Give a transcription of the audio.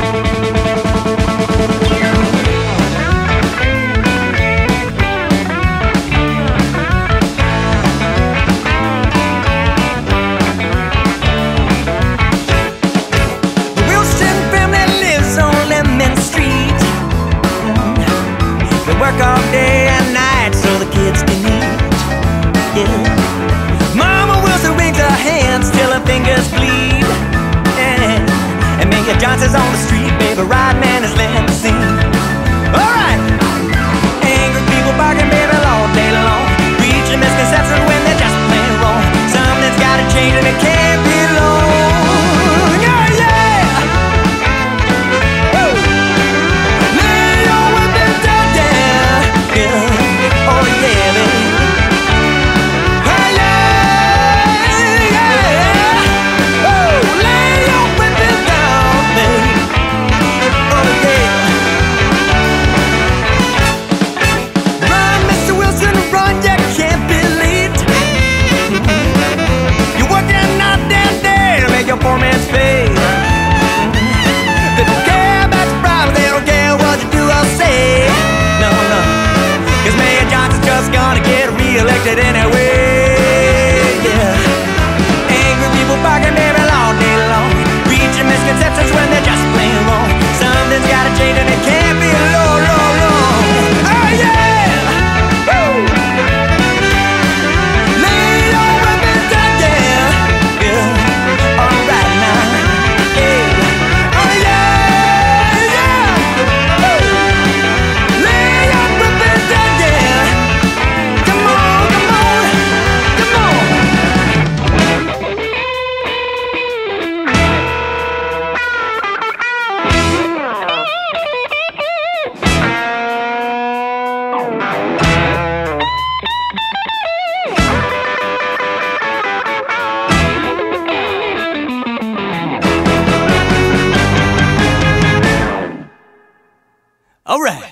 Work all day and night so the kids can eat. Yeah. Mama Wilson wrings her hands till her fingers bleed. Yeah. And Mayor Johnson's on the street, baby, riding in his limousine. Alright! Angry people barking, baby, all day long, preaching misconceptions when they're just plain wrong. Something's gotta change and it can't be long. Yeah, yeah! Woo! Lay your weapons down. Oh yeah, baby. Oh yeah, yeah. Oh, lay your weapons down, baby. Oh yeah. Run, Mr. Wilson, run, you can't be late. You're working night and day to make your poor man's pay. They don't care about your problems, they don't care what you do or say. No, no. 'Cause Mayor Johnson's just gonna get re-elected anyway, yeah. Angry people barking, baby, all day long, preaching misconceptions when they're just plain wrong. Something's gotta change and it can't be long. Oh yeah! Woo! Lay your weapons down, yeah, yeah. All right now, yeah. Oh yeah, yeah. Woo! Lay your weapons down, yeah. Come on, come on, come on. All right.